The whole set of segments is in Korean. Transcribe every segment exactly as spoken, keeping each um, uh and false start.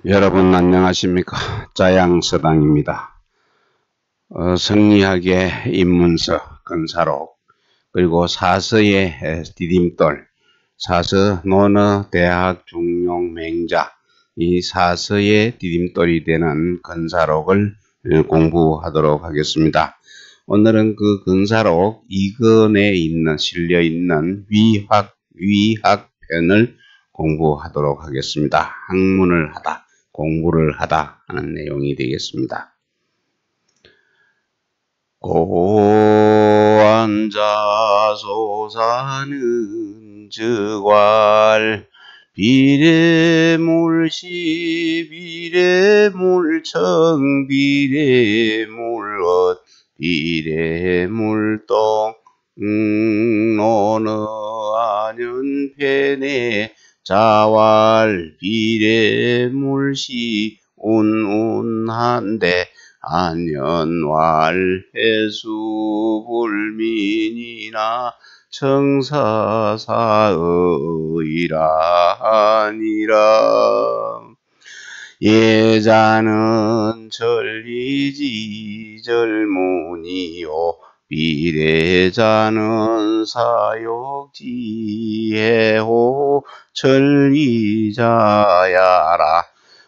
여러분 안녕하십니까? 짜양서당입니다. 어, 성리학의 입문서 근사록, 그리고 사서의 디딤돌, 사서 논어 대학 중용 맹자, 이 사서의 디딤돌이 되는 근사록을 공부하도록 하겠습니다. 오늘은 그 근사록 이 권에 있는 실려 있는 위학 위학편을 공부하도록 하겠습니다. 학문을 하다, 공부를 하다 하는 내용이 되겠습니다. 고안자소 사는 즉왈 비례물시 비례물청 비례물엇 비례물동 논어 안연편에 자왈 비례물시 운운한데 안연왈 해수불민이나 청사사의라 하니라. 예자는 전리지 절문이요 비례자는 사욕지혜호 천리자야라.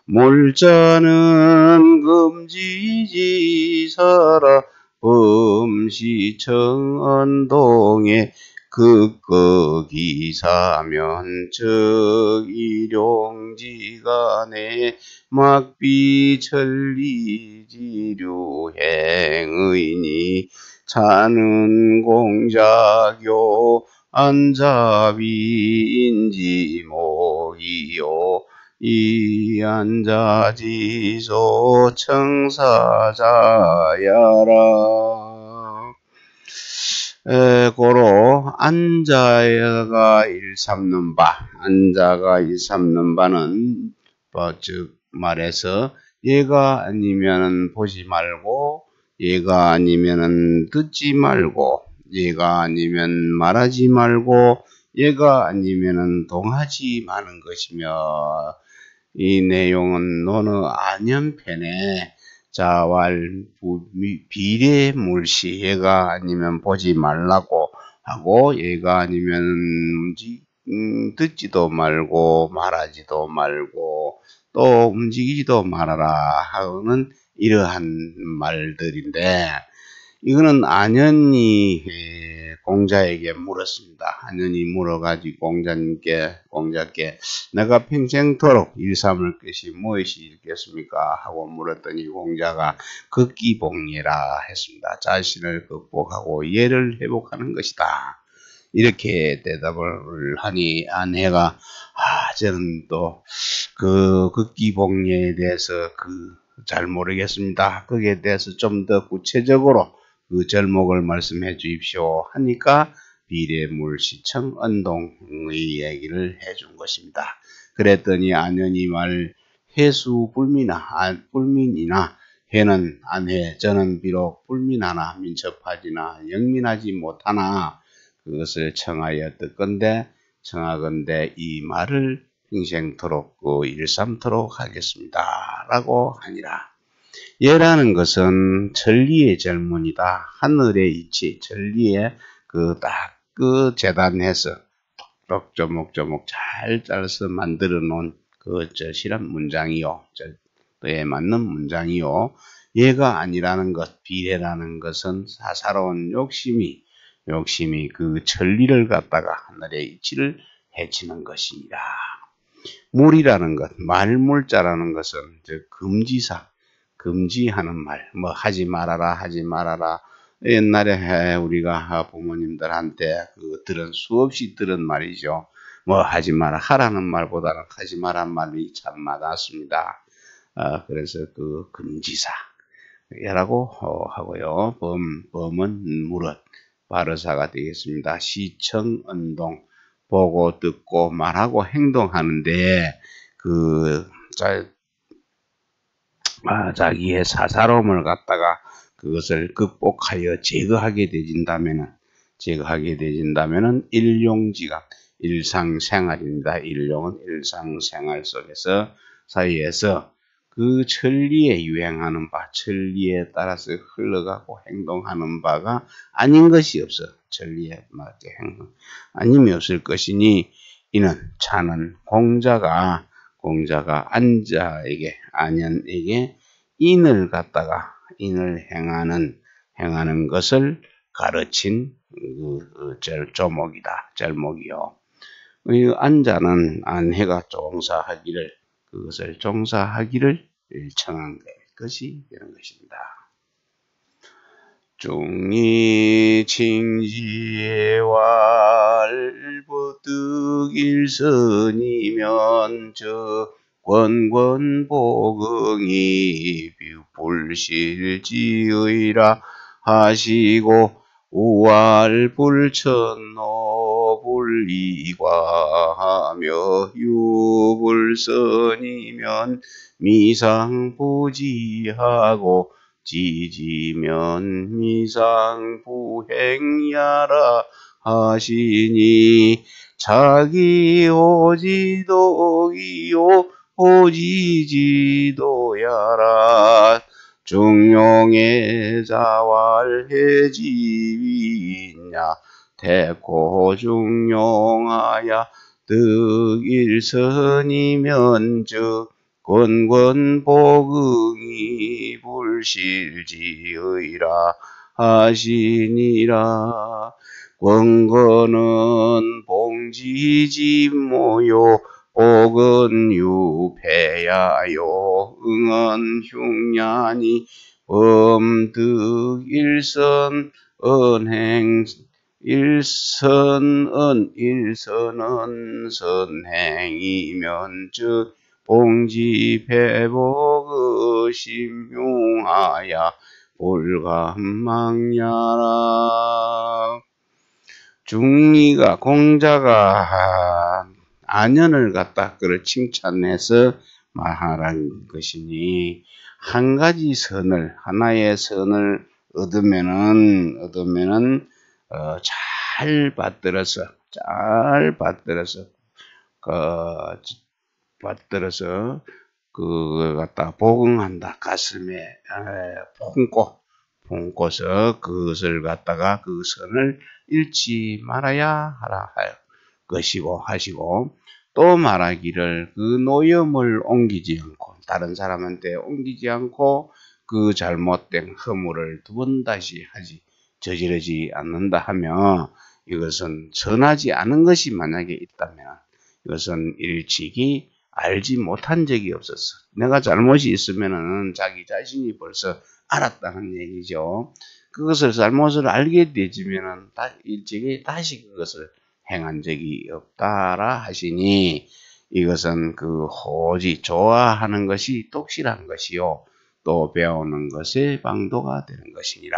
물자는 금지지사라 범시청언동에 극거기사면적 일용지간에 막비천리지류행의니 자는 공작요 안자비인지모이요 이 안자지소 청사자야라. 에, 고로 안자가 일삼는 바, 안자가 일삼는 바는 뭐, 즉 말해서 얘가 아니면은 보지 말고, 얘가 아니면은 듣지 말고, 얘가 아니면 말하지 말고, 얘가 아니면은 동하지 마는 것이며, 이 내용은 논어 안연편에 자왈 비례물시 얘가 아니면 보지 말라고 하고, 얘가 아니면 음, 듣지도 말고 말하지도 말고 또 움직이지도 말아라 하는 이러한 말들인데, 이거는 안연이 공자에게 물었습니다. 안연이 물어가지고 공자님께, 공자께 내가 평생토록 일삼을 것이 무엇이 있겠습니까? 하고 물었더니 공자가 극기복예라 했습니다. 자신을 극복하고 예를 회복하는 것이다. 이렇게 대답을 하니 아내가 아, 저는 또 그 극기복예에 대해서 그 잘 모르겠습니다. 거기에 대해서 좀 더 구체적으로 그 절목을 말씀해 주십시오 하니까 비례물시청 언동의 얘기를 해준 것입니다. 그랬더니 안연이 말 해수 불민아, 아, 불민이나 해는 안해, 저는 비록 불민하나 민첩하지나 영민하지 못하나 그것을 청하여 듣건대 청하건대 이 말을 평생토록 그 일삼토록 하겠습니다 라고 하니라. 예라는 것은 천리의 절문이다. 하늘의 이치, 천리의 그 딱 그 재단해서 톡톡 조목조목 잘 짜서 만들어 놓은 그 절실한 문장이요. 절도에 맞는 문장이요. 얘가 아니라는 것, 비례라는 것은 사사로운 욕심이, 욕심이 그 천리를 갖다가 하늘의 이치를 해치는 것입니다. 물이라는 것, 말물자라는 것은 즉 금지사, 금지하는 말, 뭐 하지 말아라, 하지 말아라. 옛날에 우리가 부모님들한테 그 들은 수없이 들은 말이죠. 뭐 하지 마라, 하라는 말보다는 하지 마라는 말이 참 많았습니다. 아, 그래서 그 금지사라고 하고요. 범, 범은 무릇, 바르사가 되겠습니다. 시청, 언동, 보고 듣고 말하고 행동하는데 그 자, 아, 자기의 사사로움을 갖다가 그것을 극복하여 제거하게 되진다면은 제거하게 되진다면은 일용지각 일상생활입니다. 일용은 일상생활 속에서 사이에서 그 천리에 유행하는 바, 천리에 따라서 흘러가고 행동하는 바가 아닌 것이 없어. 천리에 맞게 행동 아님이 없을 것이니 이는 차는 공자가 공자가 안자에게 안연에게 인을 갖다가 인을 행하는 행하는 것을 가르친 그 절조목이다. 절목이요. 이 안자는 안해가 종사하기를 그것을 종사하기를 청한 것이 되는 것입니다. 중리칭지왈부득일선이면 저 권권보응이 불실지의라 하시고 우알불천노불이과하며 유불선이면 미상부지하고 지지면 미상부행야라 하시니 자기 오지도이요 오지지도야라 중용의 자왈해지위냐 태코 중용하야 득일선이면 즉 권권복응이 불실지의라 하시니라. 권권은 봉지지모요 복은 유패야요 응은 흉냐니 범득일선 은행 일선은 일선은 선행이면 즉 봉지배복 의심흉하야 불감망야라. 중리가 공자가 안연을 갖다 그를 칭찬해서 말하라는 것이니 한 가지 선을 하나의 선을 얻으면은 얻으면은 어, 잘 받들어서 잘 받들어서 그 받들어서 그걸 갖다 복응한다. 가슴에 에, 품고 품고서 그것을 갖다가 그 선을 잃지 말아야 하라 할 것이고 하시고 또 말하기를 그 노염을 옮기지 않고 다른 사람한테 옮기지 않고 그 잘못된 허물을 두 번 다시 하지 저지르지 않는다 하며 이것은 선하지 않은 것이 만약에 있다면 이것은 일찍이 알지 못한 적이 없었어. 내가 잘못이 있으면은 자기 자신이 벌써 알았다는 얘기죠. 그것을 잘못을 알게 되지면은 일찍이 다시 그것을 행한 적이 없다라 하시니 이것은 그 호지 좋아하는 것이 똑실한 것이요 또 배우는 것의 방도가 되는 것이니라.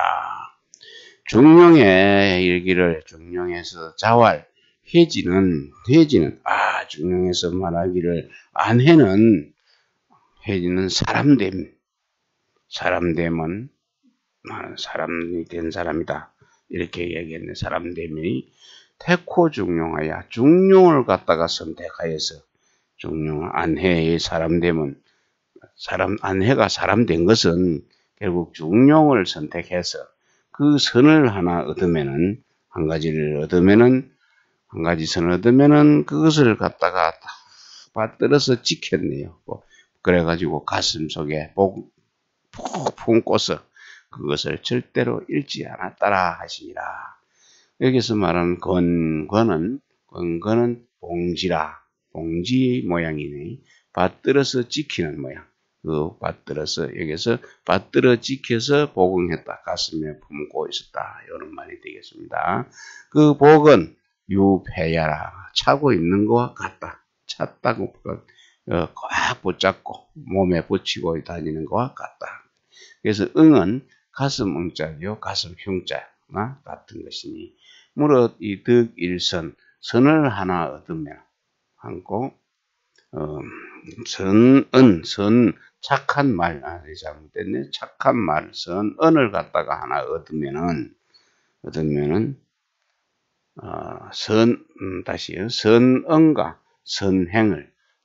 중용의 일기를 중용에서 자활 해지는 해지는 아 중용에서 말하기를 안해는 해지는 사람됨 사람됨은 사람이 된 사람이다 이렇게 얘기했네. 사람됨이 태코 중용하여 중용을 갖다가 선택하여서 중용 안해의 사람됨은 사람 안해가 사람된 것은 결국 중용을 선택해서 그 선을 하나 얻으면은 한 가지를 얻으면은 한 가지 선을 얻으면은 그것을 갖다가 다 받들어서 지켰네요. 뭐 그래가지고 가슴 속에 복 푹 품고서 그것을 절대로 잃지 않았다라 하시니라. 여기서 말하는 건건은 건건은 봉지라 봉지 모양이네. 받들어서 지키는 모양. 그 받들어서 여기서 받들어 지켜서 복응했다. 가슴에 품고 있었다. 이런 말이 되겠습니다. 그 복은 유패야라 차고 있는 것과 같다. 찼다고 어, 꽉 붙잡고 몸에 붙이고 다니는 것과 같다. 그래서 응은 가슴 응자요 가슴 흉자나 같은 것이니 무릇 이 득일선 선을 하나 얻으면 하고 어, 선은 선 착한 말 아, 잘못됐네 착한 말 선언을 갖다가 하나 얻으면은 얻으면은 어, 선 음, 다시요 선언과 선행을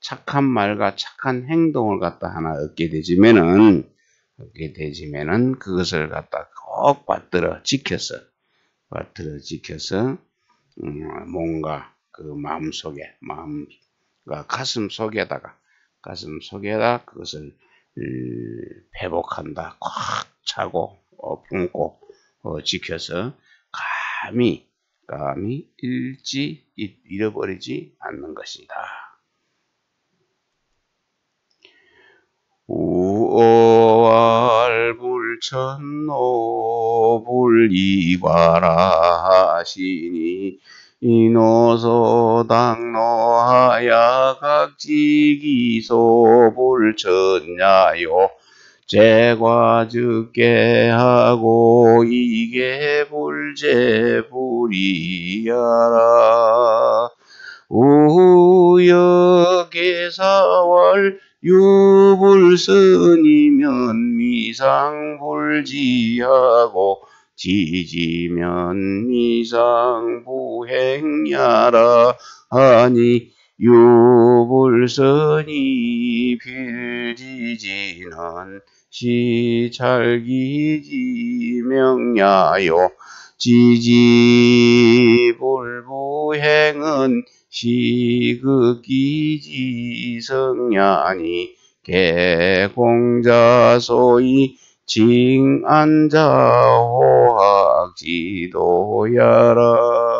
착한 말과 착한 행동을 갖다 하나 얻게 되지면은, 얻게 되지면은 그것을 갖다 꼭 받들어 지켜서, 받들어 지켜서, 음, 뭔가 그 마음 속에, 마음과 가슴 속에다가, 가슴 속에다 그것을 음, 회복한다. 꽉 차고, 어, 품고, 어, 지켜서 감히, 감히 잃지, 잃어버리지 않는 것이다. 우월불천노 불이과라시니 이노소당노하야 각지기소 불천야요 제과즉게 하고 이게 불제불이야라 우여계사월 유불선이면 미상불지하고 지지면 미상부행야라 하니 유불선이 필지지는 시찰기지명야요 지지불부행은 시극기지성야니 개공자소이 징안자호학지도야라.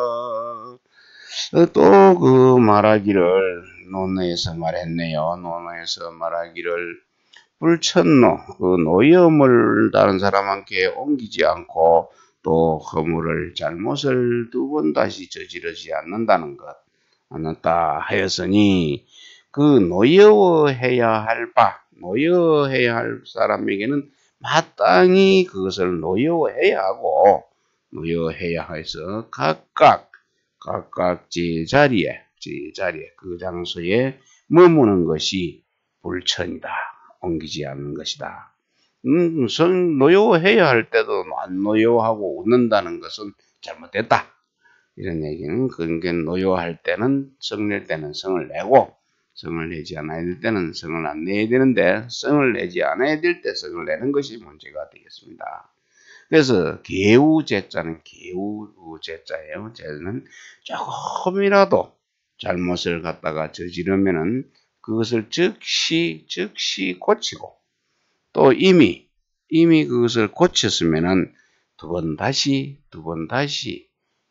또 그 말하기를 논어에서 말했네요. 논어에서 말하기를 불천노 그 노여움을 다른 사람한테 옮기지 않고 또 허물을 잘못을 두 번 다시 저지르지 않는다는 것 않았다 하였으니 그 노여워해야 할 바, 노여워해야 할 사람에게는 마땅히 그것을 노여워해야 하고 노여워해야 해서 각각 각각 제자리에 제자리에 그 장소에 머무는 것이 불천이다. 옮기지 않는 것이다. 음, 성 노여워해야 할 때도 안 노여워하고 웃는다는 것은 잘못됐다. 이런 얘기는 그게 노여워할 때는 성낼 때는 성을 내고 성을 내지 않아야 될 때는 성을 안 내야 되는데 성을 내지 않아야 될 때 성을 내는 것이 문제가 되겠습니다. 그래서 개우제자는 개우제자예요. 제는 조금이라도 잘못을 갖다가 저지르면은 그것을 즉시 즉시 고치고 또 이미 이미 그것을 고쳤으면은 두 번 다시 두 번 다시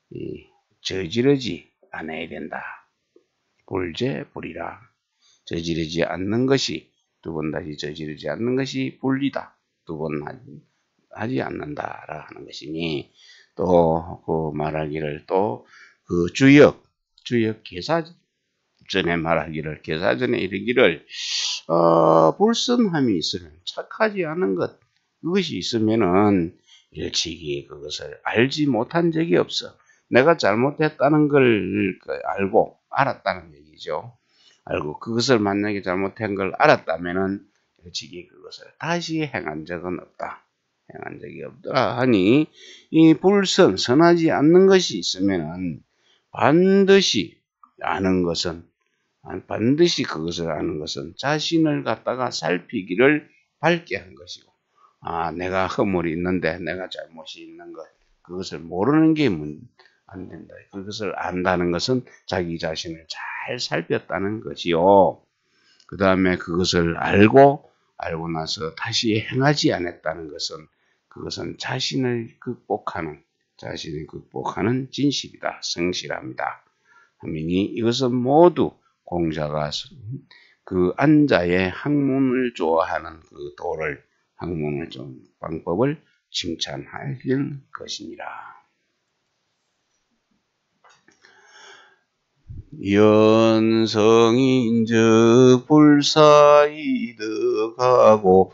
저지르지 않아야 된다. 불제 불이라. 저지르지 않는 것이 두 번 다시 저지르지 않는 것이 불리다. 두 번 하지 않는다라 하는 것이니 또 그 말하기를 또 그 주역 주역 계사전에 말하기를 계사전에 이르기를 어, 불선함이 있으면 착하지 않은 것 그것이 있으면은 일찍이 그것을 알지 못한 적이 없어. 내가 잘못했다는 걸 알고 알았다는 얘기죠. 알고 그것을 만약에 잘못한 걸 알았다면은 일찍이 그것을 다시 행한 적은 없다. 행한 적이 없다 하니 이 불선 선하지 않는 것이 있으면은 반드시 아는 것은 반드시 그것을 아는 것은 자신을 갖다가 살피기를 밝게 한 것이고 아 내가 허물이 있는데 내가 잘못이 있는 것 그것을 모르는 게 안 된다. 그것을 안다는 것은 자기 자신을 잘 살폈다는 것이요. 그 다음에 그것을 알고 알고 나서 다시 행하지 않았다는 것은 그것은 자신을 극복하는 자신을 극복하는 진실이다. 성실합니다. 하미니 이것은 모두 공자가 그 안자의 학문을 좋아하는 그 도를 학문을 좀 방법을 칭찬할 것이니라. 연성인즉 불사이득하고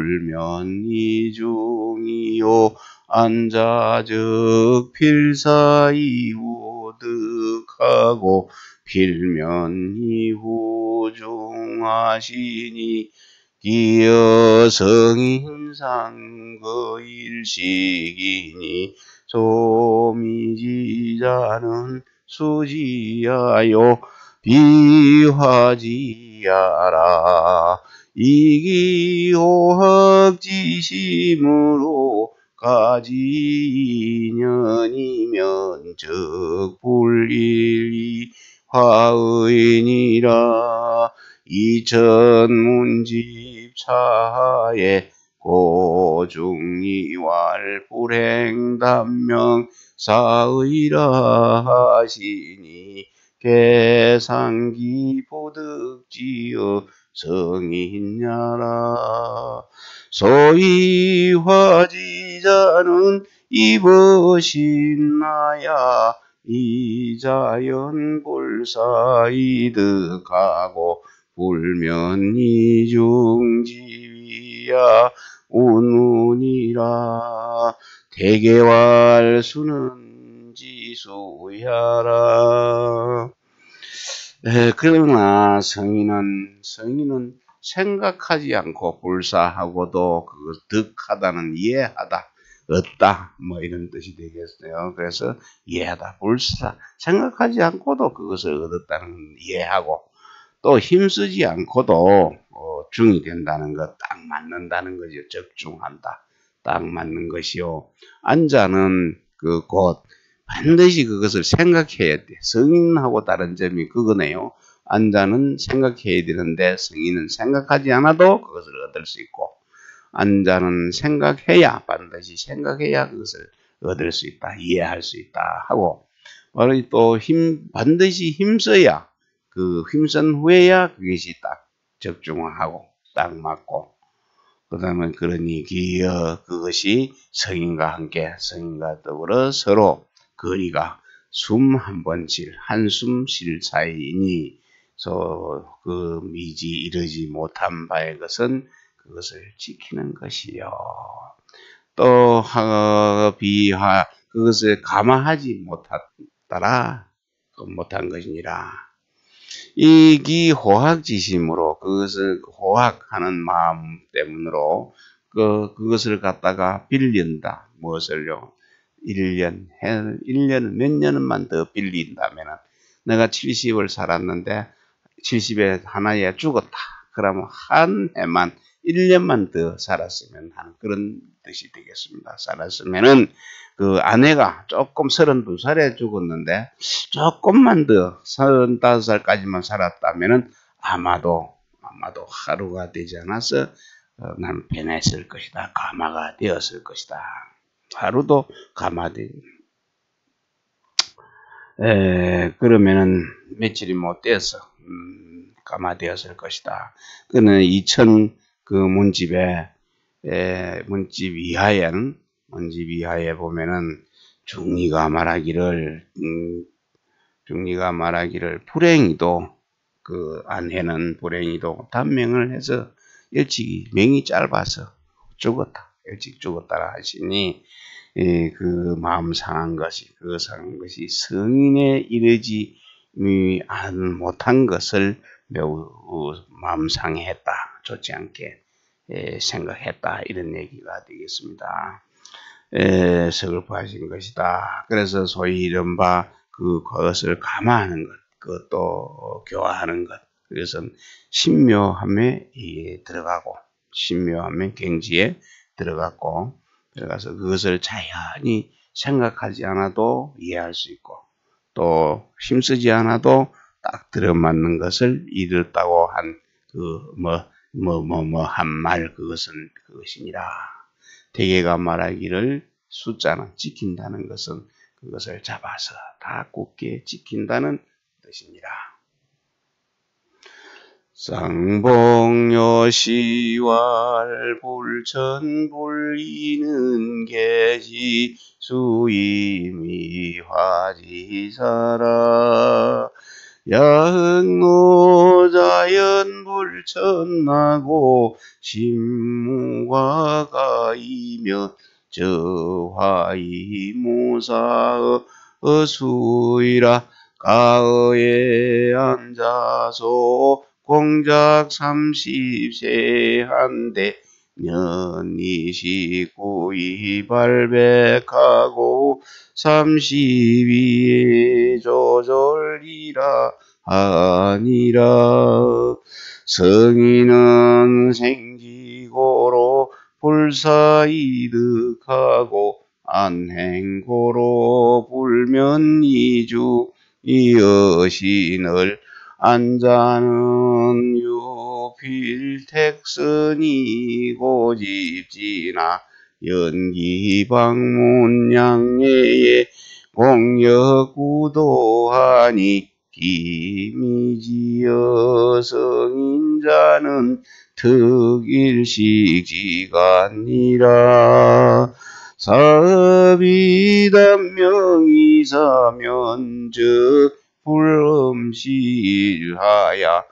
불면이중이요 안자즉 필사이우득하고 필면이후중하시니 기여성인상거일식이니 소미지자는 수지하여 비화지 이하라. 이기호학지심으로 가지인연이면 적불일이 화의니라. 이천문집차에 고중이왈 불행단명 사의라 하시니 계상기 보득지어 성인야라. 소위 화지자는 이것이나야 이자연 불사이득하고 불면이중지위야 운운이라. 대개왈수는 지수야라. 에, 그러나 성인은 성인은 생각하지 않고 불사하고도 그 득하다는 이해하다, 얻다 뭐 이런 뜻이 되겠어요. 그래서 이해하다, 불사, 생각하지 않고도 그것을 얻었다는 이해하고, 또 힘쓰지 않고도 어, 중이 된다는 것, 딱 맞는다는 거죠. 적중한다, 딱 맞는 것이요. 안자는 그 곧 반드시 그것을 생각해야 돼. 성인하고 다른 점이 그거네요. 안자는 생각해야 되는데 성인은 생각하지 않아도 그것을 얻을 수 있고, 안자는 생각해야, 반드시 생각해야 그것을 얻을 수 있다, 이해할 수 있다 하고, 또 힘, 반드시 힘써야, 그 힘쓴 후에야 그것이 딱 적중하고 딱 맞고, 그 다음에 그러니 기여 그것이 성인과 함께, 성인과 더불어 서로 거리가 숨 한 번 쉴, 한숨 쉴 사이이니, 그 미지 이르지 못한 바의 것은 그것을 지키는 것이요. 또 비하 그것을 감화하지 못하더라, 못한 것이니라. 이기 호학지심으로, 그것을 호학하는 마음 때문으로 그 그것을 갖다가 빌린다. 무엇을요? 일 년, 일 년, 몇 년만 더 빌린다면은, 내가 칠십을 살았는데 칠십에 하나에 죽었다. 그러면 한 해만, 일 년만 더 살았으면 하는 그런 뜻이 되겠습니다. 살았으면은 그 아내가 조금 서른두 살에 죽었는데 조금만 더 서른다섯 살까지만 살았다면은 아마도 아마도 하루가 되지 않아서 어, 난 변했을 것이다. 감화가 되었을 것이다. 하루도 감화되. 에, 그러면은 며칠이 못 돼서 음, 감화되었을 것이다. 그는 이천 그 문집에 에, 문집 이하에는 문집 이하에 보면은 중리가 말하기를 음, 중리가 말하기를 불행이도 그 안해는 불행이도 단명을 해서 일찍이 명이 짧아서 죽었다. 일찍 죽었다라 하시니, 예, 그 마음 상한 것이, 그 상한 것이 성인에 이르지 안 못한 것을 매우 마음 상해했다, 좋지 않게 예, 생각했다, 이런 얘기가 되겠습니다. 예, 서글퍼하신 것이다. 그래서 소위 이른바 그 그것을 감화하는 것, 그것도 교화하는 것, 그것은 신묘함에 들어가고, 신묘함의 경지에 들어갔고, 들어가서 그것을 자연히 생각하지 않아도 이해할 수 있고, 또 힘쓰지 않아도 딱 들어맞는 것을 이뤘다고 한 그 뭐 뭐 뭐 뭐 한 말, 그것은 그것이니라. 대개가 말하기를 숫자는 지킨다는 것은 그것을 잡아서 다 굳게 지킨다는 뜻이니라. 쌍봉요시왈 불천불이는 계지 수임이 화지사라. 야흥노자연 불천나고 신무화가이며 저화이 무사의 수이라. 가의에 앉아서 공작 삼십세 한데 년이십구이 발백하고 삼십이에 조절이라 아니라. 성인은 생기고로 불사이득하고 안행고로 불면이주 이여신을 안자는 유필택선이 고집지나 연기방문양예에 공역구도하니 기미지어 성인자는 득일식지간이라. 사비단명이사면적 불엄실하야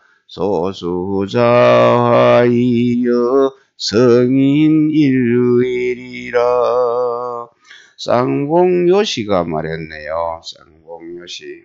소수자하이여 성인일의리라. 쌍봉요시가 말했네요. 쌍봉요시.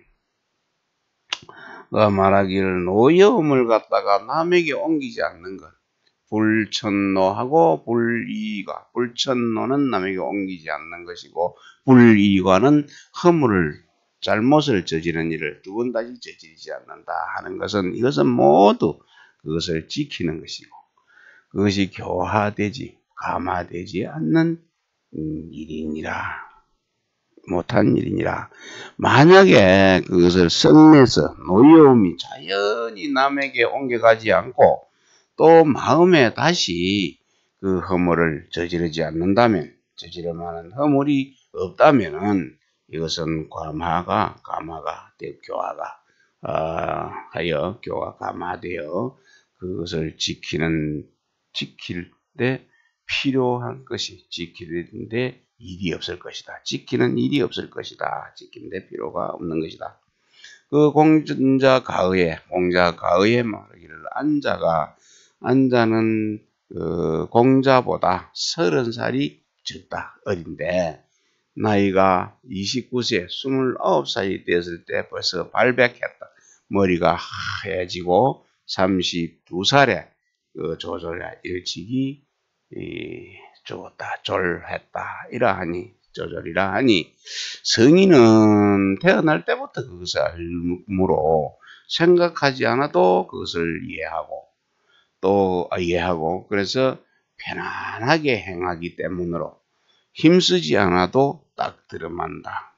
가 말하기를 노여움을 갖다가 남에게 옮기지 않는 것. 불천노하고 불이가. 불천노는 남에게 옮기지 않는 것이고 불이과는 허물을 잘못을 저지른 일을 두 번 다시 저지르지 않는다 하는 것은 이것은 모두 그것을 지키는 것이고 그것이 교화되지 감화되지 않는 일이니라. 못한 일이니라. 만약에 그것을 썩내서 노여움이 자연히 남에게 옮겨가지 않고 또 마음에 다시 그 허물을 저지르지 않는다면, 저지를 만한 허물이 없다면은 이것은 감화가 감화가 교화가 어, 하여 교화 감화되어 그것을 지키는 지킬 때 필요한 것이 지키는데 일이 없을 것이다. 지키는 일이 없을 것이다. 지키는데 필요가 없는 것이다. 그 공자 가의에 공자 가의에 말하기를 안자가 안자는 그 공자보다 서른 살이 적다. 어린데 나이가 이십구 세, 스물아홉 살이 되었을 때 벌써 발백했다. 머리가 하얘지고 삼십두 살에 그 조조야 일찍이 죽었다. 졸했다. 이러하니 조절이라 하니 성인은 태어날 때부터 그것을 알므로 생각하지 않아도 그것을 이해하고 또 이해하고 그래서 편안하게 행하기 때문으로 힘쓰지 않아도 딱 들어만다.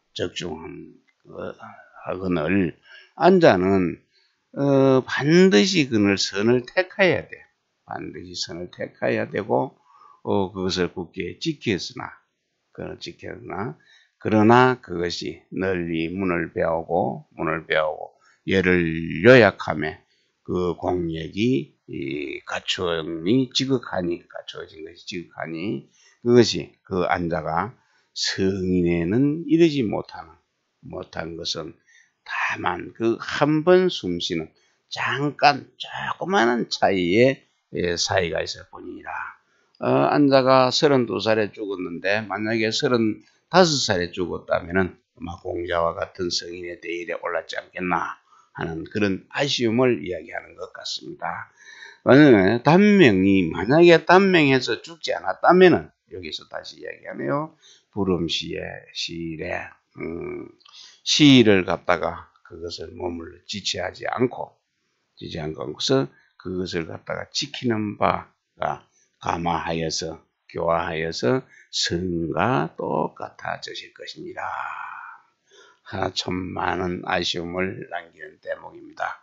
적중하거늘 안자는 어, 반드시 그늘 선을 택해야 돼. 반드시 선을 택해야 되고 어, 그것을 굳게 지켰으나 그걸 지켰으나 그러나 그것이 널리 문을 배우고 문을 배우고 예를 요약함에 그 공력이 이 갖추음이 지극하니 갖추어진 것이 지극하니 그것이 그 안자가 성인에는 이르지 못하는 못한 것은 다만 그 한 번 숨쉬는 잠깐 조그마한 차이의 사이가 있을 뿐이라. 어, 안자가 서른두 살에 죽었는데 만약에 서른다섯 살에 죽었다면은 아마 공자와 같은 성인의 대일에 올랐지 않겠나 하는 그런 아쉬움을 이야기하는 것 같습니다. 만약에 단명이 만약에 단명해서 죽지 않았다면은 여기서 다시 이야기하네요. 불음시에 시일에 음, 시일을 갖다가 그것을 몸을 지체하지 않고 지지 않고 그래서 그것을 갖다가 지키는 바가 감화하여서 교화하여서 성과 똑같아지실 것입니다. 하, 참 많은 아쉬움을 남기는 대목입니다.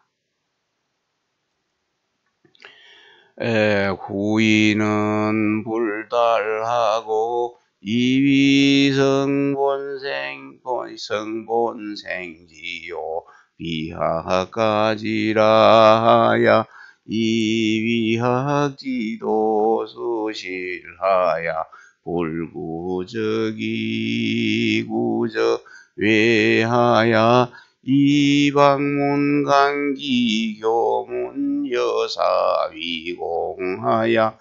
에, 후인은 불달하고 이위성본생 성본생지요 비하까지라야 이위학지도 수실하야 불구적이구적 외하야 이방문간기교문 여사위공하야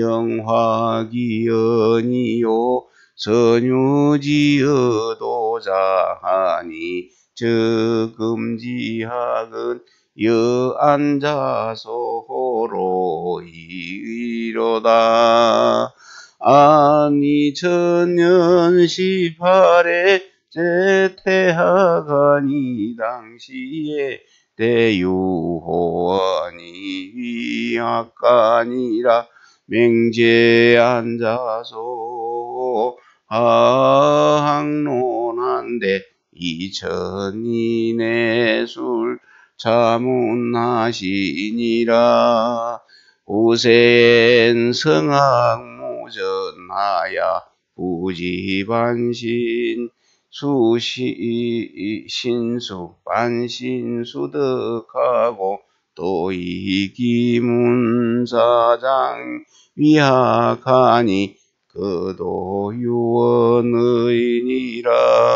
영화기연이요 선유지어도자하니 저금지학은 여안자소호로 이로다. 아니 천년 십팔에 제태하가니 당시에 대유호원이 위악가니라 맹제에 앉아서 항론한데 이천이내술 자문하시니라. 고센 성악무전하야 부지반신 수시 신수 반신수덕하고 또이기문사장 위학하니 그도 유언의니라.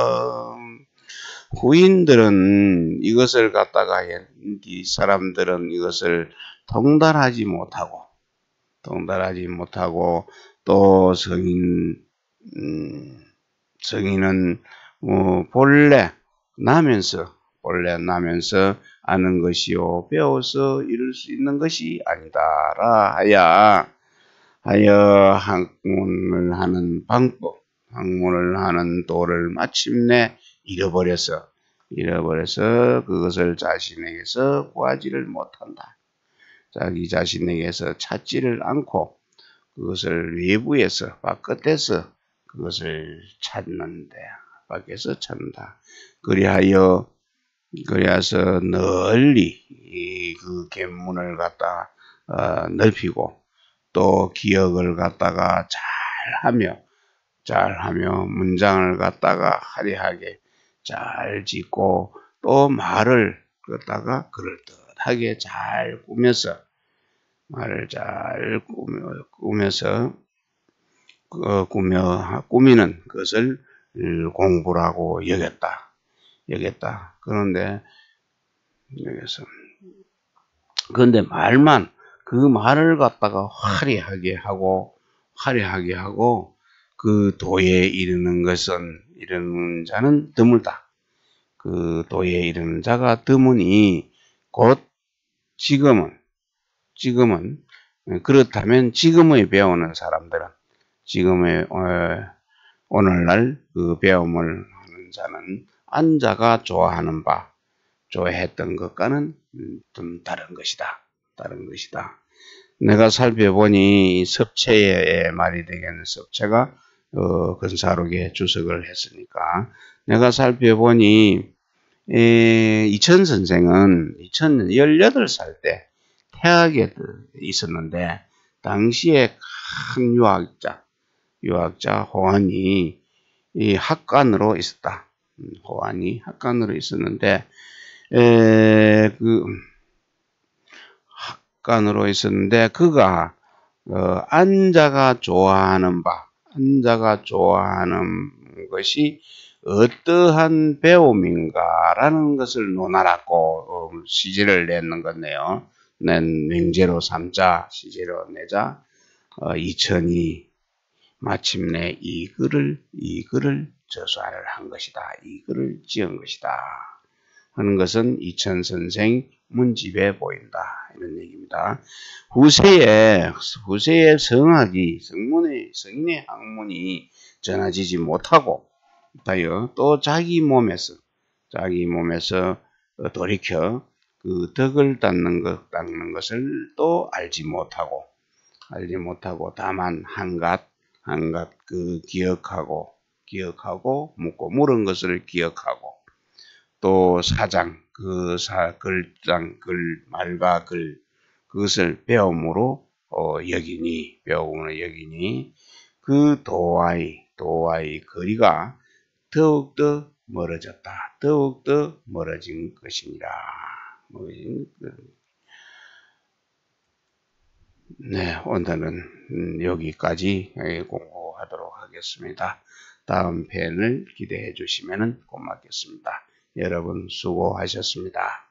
후인들은 이것을 갖다가 이 사람들은 이것을 통달하지 못하고 통달하지 못하고 또 성인 음, 성인은 어, 본래 나면서 본래 나면서 아는 것이요 배워서 이룰 수 있는 것이 아니다라 하여 하여 학문을 하는 방법, 학문을 하는 도를 마침내 잃어버려서 잃어버려서 그것을 자신에게서 구하지를 못한다. 자기 자신에게서 찾지를 않고 그것을 외부에서 바깥에서 그것을 찾는데 밖에서 찾는다. 그리하여 그리하서 널리 그 계문을 갖다 어, 넓히고 또 기억을 갖다가 잘하며 잘하며 문장을 갖다가 화려하게 잘 짓고 또 말을 갖다가 그럴듯하게 잘 꾸며서 말을 잘 꾸며, 꾸며서 어, 꾸며 꾸미는 것을 공부라고 여겼다. 여겼다. 그런데 여기서 그런데 말만 그 말을 갖다가 화려하게 하고 화려하게 하고 그 도에 이르는 것은 이르는 자는 드물다. 그 도에 이르는 자가 드무니 곧 지금은 지금은 그렇다면 지금의 배우는 사람들은 지금의 어, 오늘날 그 배움을 하는 자는 안자가 좋아하는 바 좋아했던 것과는 좀 다른 것이다. 다른 것이다. 내가 살펴보니 섭체의 말이 되겠는 섭체가 어, 근사록에 주석을 했으니까 내가 살펴보니 에, 이천 선생은 이천십팔 살 때 태학에 있었는데 당시에 큰 유학자 유학자 호안이 이 학관으로 있었다. 호안이 학관으로 있었는데 에, 그 학관으로 있었는데 그가 어, 안자가 좋아하는 바, 안자가 좋아하는 것이 어떠한 배움인가라는 것을 논하라고 어, 시제를 냈는 건데요. 낸 맹제로 삼자, 시제로 내자 어, 이천이 마침내 이 글을 이 글을 저수화를 한 것이다. 이 글을 지은 것이다. 하는 것은 이천 선생 문집에 보인다. 이런 얘기입니다. 후세에, 후세의 성학이, 성문의, 성인의 학문이 전해지지 못하고, 또 자기 몸에서, 자기 몸에서 돌이켜 그 덕을 닦는 것, 닦는 것을 또 알지 못하고, 알지 못하고, 다만 한갓, 한갓 그 기억하고, 기억하고, 묻고 물은 것을 기억하고, 또 사장, 그 사, 글장, 글, 말과 글, 그것을 배움으로 어, 여기니, 배움으로 여기니, 그 도와의, 도와의 거리가 더욱더 멀어졌다. 더욱더 멀어진 것이니라. 네, 오늘은 여기까지 공부하도록 하겠습니다. 다음 편을 기대해 주시면 고맙겠습니다. 여러분 수고하셨습니다.